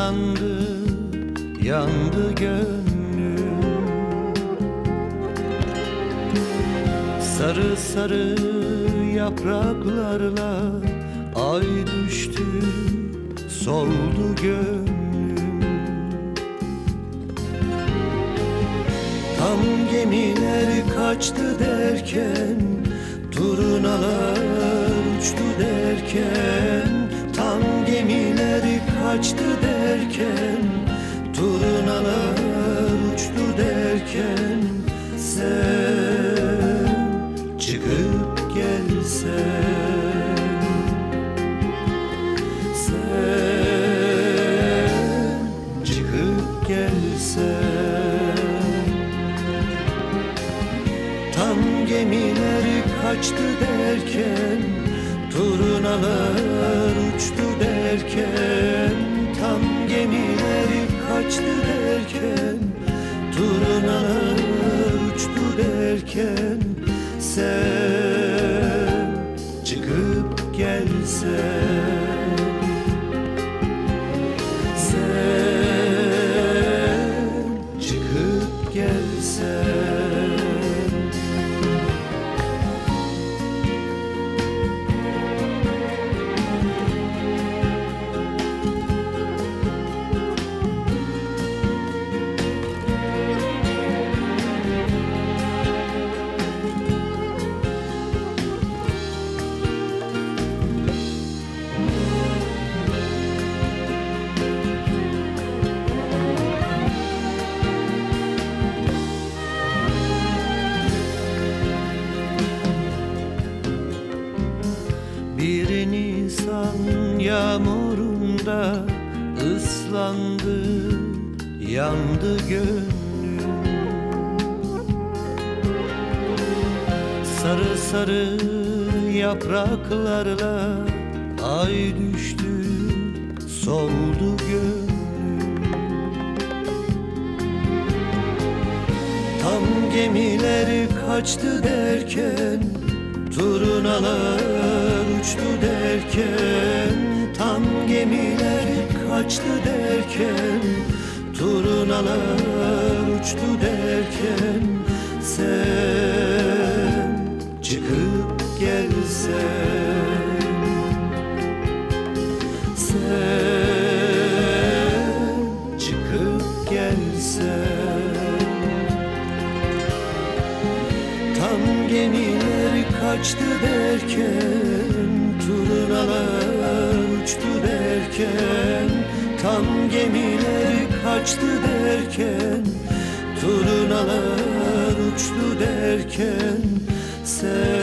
ıslandı, yandı gönlüm. Sarı sarı yapraklarla ay düştü, soldu gönlüm. Tam gemiler kaçtı derken, turnalar uçtu derken, tam gemiler kaçtı derken, turnalar uçtu derken, sen çıkıp gelsen, sen çıkıp gelsen. Tam gemiler kaçtı derken, turnalar uçtu derken, tam gemiler kaçtı derken, turnalar uçtu derken, sen çıkıp gelsen, sen çıkıp gelsen. Bir Nisan yağmurunda ıslandı, yandı gönlüm. Sarı sarı yapraklarla ay düştü, soldu gönlüm. Tam gemiler kaçtı derken, turnalar uçtu derken, tam gemiler kaçtı derken, turnalar uçtu derken, sen çıkıp gelsen, sen çıkıp gelsen. Tam gemiler kaçtı derken, turnalar uçtu derken, tam gemiler kaçtı derken, turnalar uçtu derken, sen